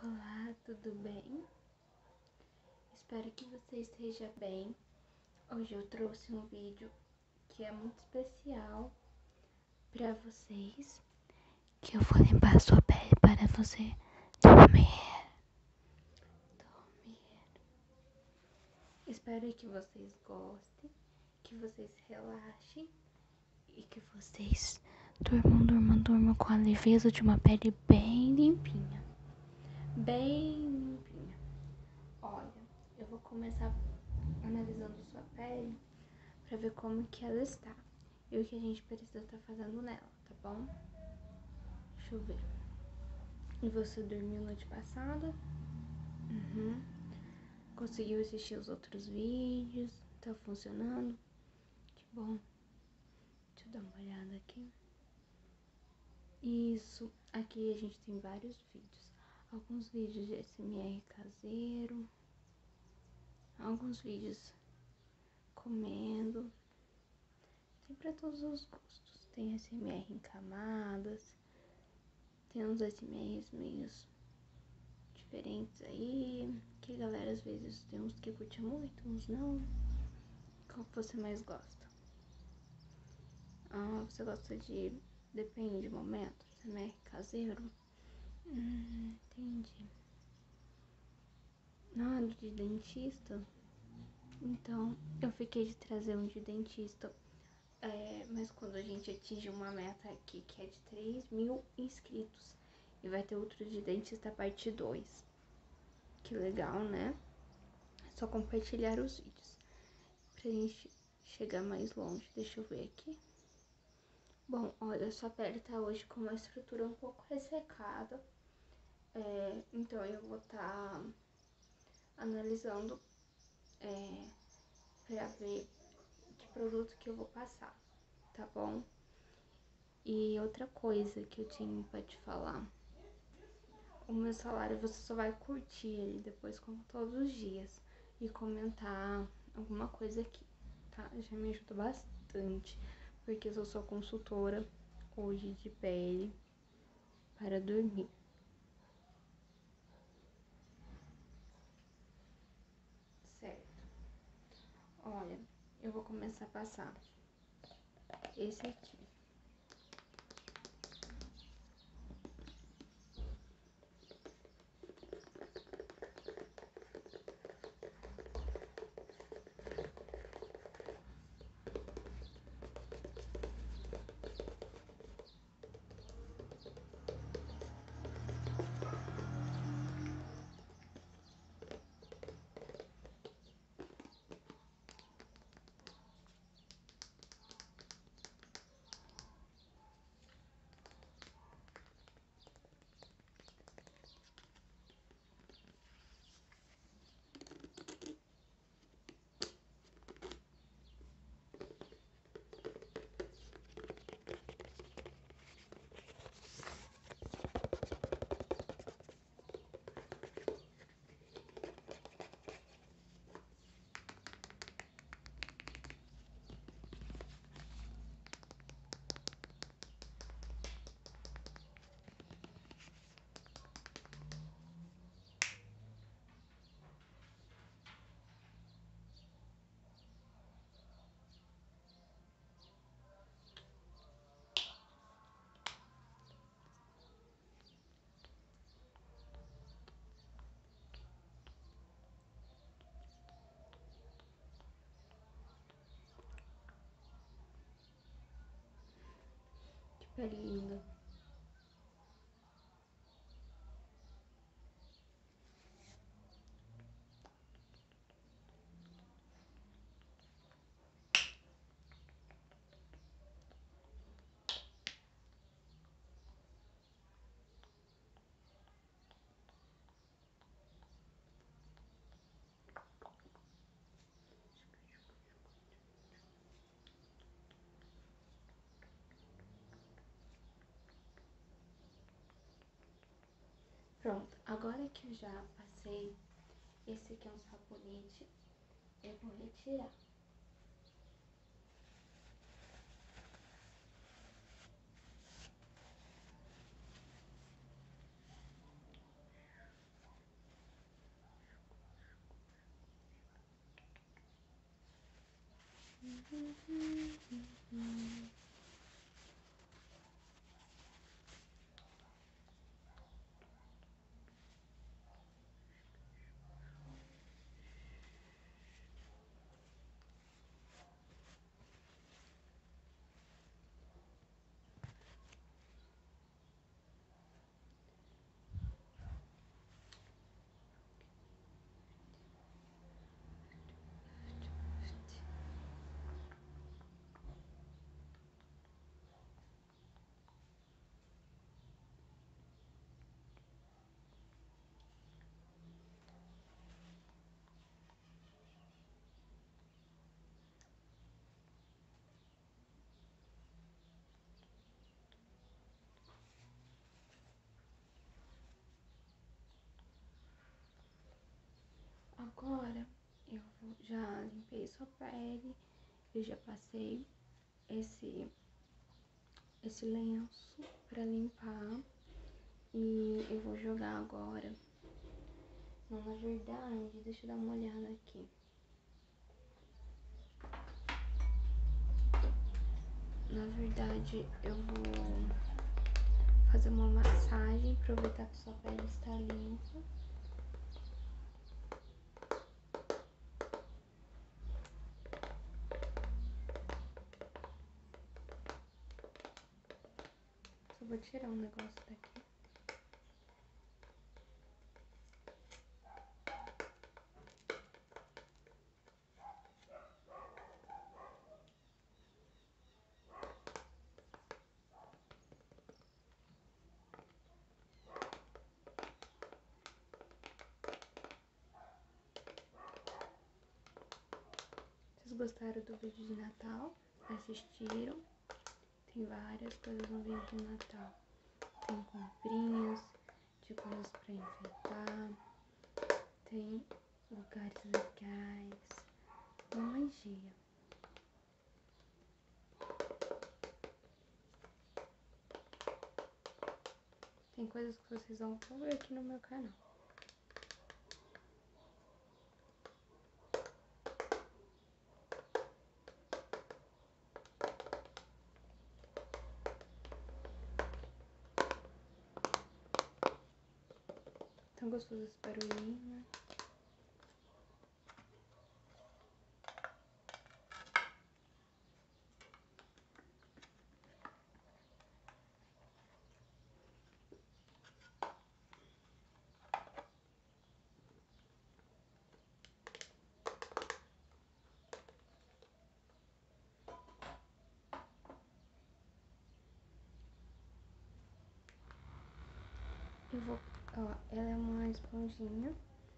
Olá, tudo bem? Espero que você esteja bem. Hoje eu trouxe um vídeo que é muito especial para vocês, que eu vou limpar a sua pele para você dormir. Espero que vocês gostem, que vocês relaxem e que vocês durmam com a leveza de uma pele bem limpinha. Bem limpinha. Olha, eu vou começar analisando sua pele pra ver como que ela está e o que a gente precisa estar fazendo nela, tá bom? Deixa eu ver. E você dormiu noite passada? Conseguiu assistir os outros vídeos? Tá funcionando? Que bom. Deixa eu dar uma olhada aqui. Isso, aqui a gente tem vários vídeos. Alguns vídeos de SMR caseiro, alguns vídeos comendo. Tem pra todos os gostos. Tem SMR em camadas, tem uns SMRs meio diferentes aí, que a galera às vezes tem uns que curte muito, uns não. Qual que você mais gosta? Você gosta de... depende do momento, SMR caseiro? Entendi. Nada de dentista? Então, eu fiquei de trazer um de dentista. Mas quando a gente atinge uma meta aqui, que é de 3.000 inscritos, e vai ter outro de dentista parte 2. Que legal, né? É só compartilhar os vídeos pra gente chegar mais longe. Deixa eu ver aqui. Bom, olha, sua pele tá hoje com uma estrutura um pouco ressecada. Então eu vou estar analisando pra ver que produto que eu vou passar, tá bom? E outra coisa que eu tinha pra te falar. O meu salário você só vai curtir ele depois, como todos os dias, e comentar alguma coisa aqui, tá? Já me ajuda bastante, porque eu sou consultora hoje de pele para dormir. Certo. Olha, eu vou começar a passar esse aqui. Que pele linda. Pronto, agora que eu já passei, esse aqui é um sabonete, eu vou retirar. Agora já limpei sua pele, eu já passei esse lenço pra limpar e eu vou jogar agora. Não, na verdade, deixa eu dar uma olhada aqui. Na verdade, eu vou fazer uma massagem, aproveitar que sua pele está limpa. Só vou tirar um negócio daqui. Vocês gostaram do vídeo de Natal? Assistiram? Tem várias coisas no vídeo de Natal. Tem comprinhas de coisas pra enfeitar. Tem lugares legais. Uma magia. Tem coisas que vocês vão ver aqui no meu canal. Tão gostoso esse barulhinho, né? Eu vou, ó, ela é uma esponjinha.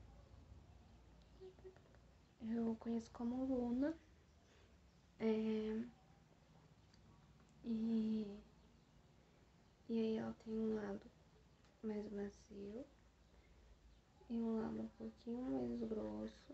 Eu conheço como Luna. E aí ela tem um lado mais macio e um lado um pouquinho mais grosso.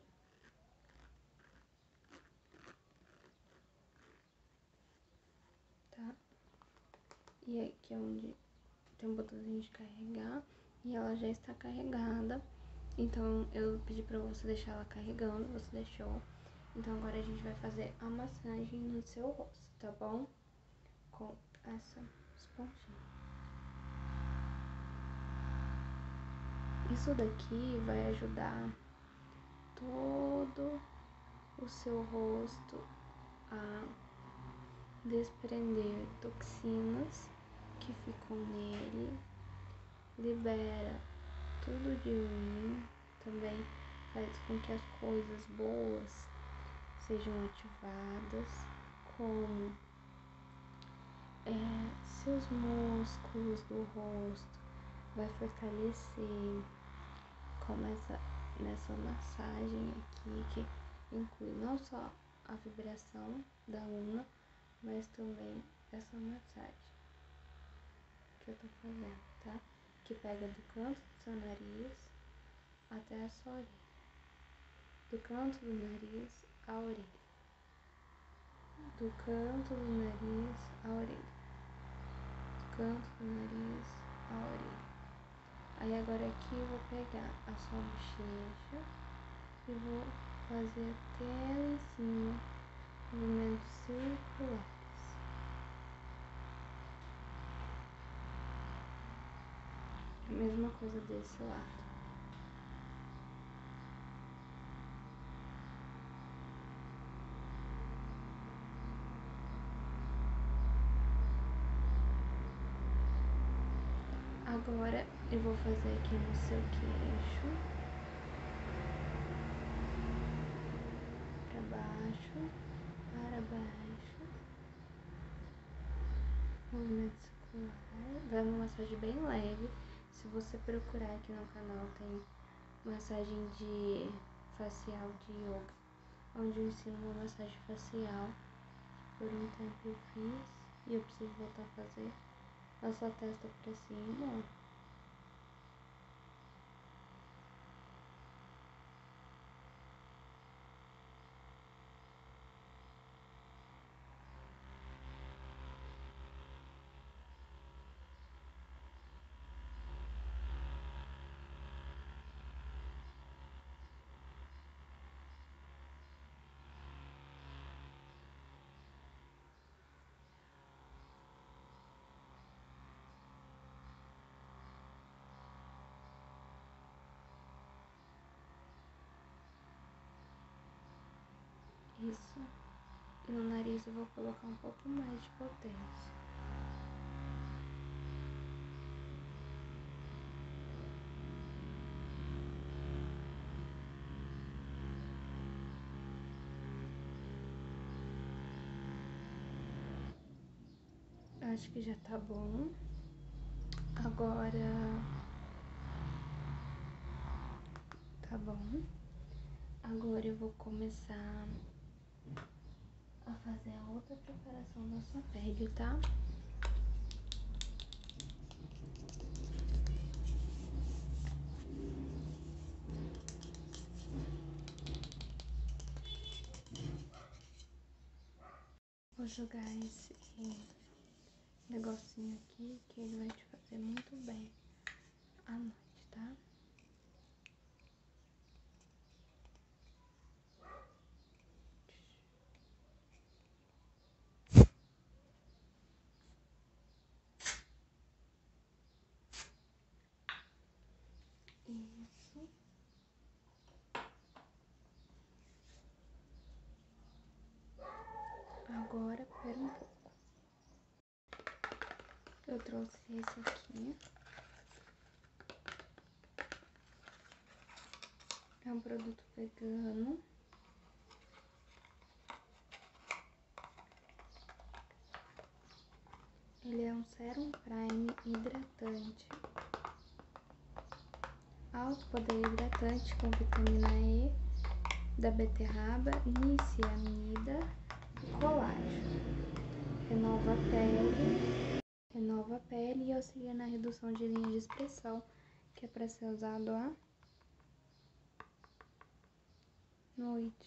Tá? E aqui é onde tem um botãozinho de carregar e ela já está carregada. Então eu pedi pra você deixar ela carregando, você deixou. Então agora a gente vai fazer a massagem no seu rosto, tá bom? Com essa esponjinha. Isso daqui vai ajudar todo o seu rosto a desprender toxinas que ficam nele, libera tudo de ruim, também faz com que as coisas boas sejam ativadas, como seus músculos do rosto, vai fortalecer. Começa nessa massagem aqui, que inclui não só a vibração da Luna, mas também essa massagem que eu tô fazendo, tá? Que pega do canto do seu nariz até a sua orelha. Do canto do nariz à orelha. Do canto do nariz à orelha. Do canto do nariz à orelha. Aí agora aqui eu vou pegar a sua bochecha e vou fazer até lá em cima Movimentos circulares. A mesma coisa desse lado. Agora eu vou fazer aqui no seu queixo, para baixo, para baixo, movimento circular. Vai uma massagem bem leve. Se você procurar aqui no canal, tem massagem de facial de yoga, onde eu ensino uma massagem facial. Por um tempo eu fiz e eu preciso voltar a fazer. A sua testa pra cima, ó. Isso. E no nariz eu vou colocar um pouco mais de potência. Acho que já tá bom. Agora tá bom. Agora eu vou começar a fazer a outra preparação da sua pele, tá? Vou jogar esse negocinho aqui que ele vai te fazer muito bem à noite, tá? Isso. Agora, pera um pouco. Eu trouxe esse aqui. É um produto vegano. Ele é um Serum Prime hidratante. Alto poder hidratante com vitamina E da beterraba, niacinamida e colágeno. Renova a pele e auxilia na redução de linhas de expressão, que é para ser usado à noite.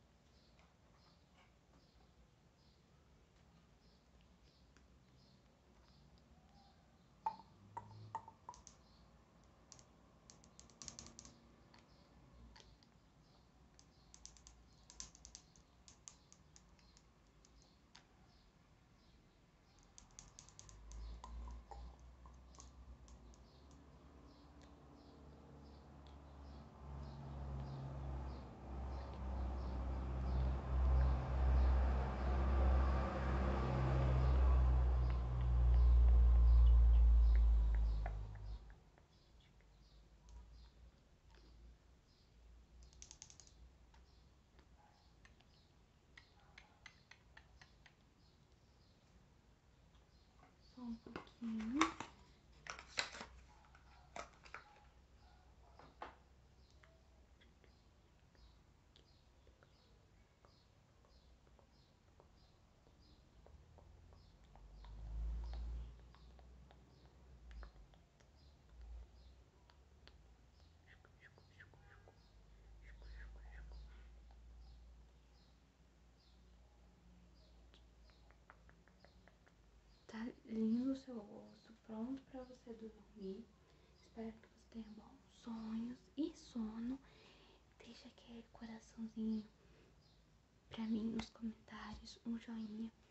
Só um pouquinho. Tá lindo o seu rosto, pronto pra você dormir. Espero que você tenha bons sonhos e sono. Deixa aquele coraçãozinho pra mim nos comentários, um joinha.